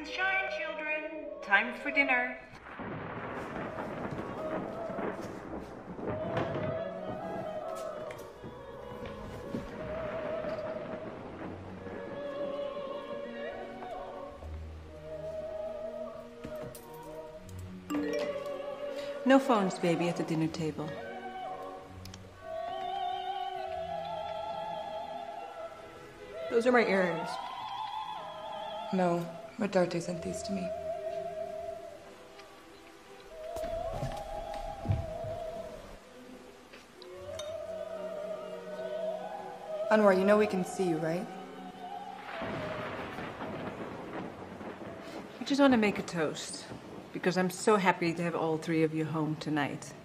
and shine, children. Time for dinner. No phones, baby, at the dinner table. Those are my earrings. No, Rodarte sent these to me. Anwar, you know we can see you, right? I just want to make a toast, because I'm so happy to have all three of you home tonight.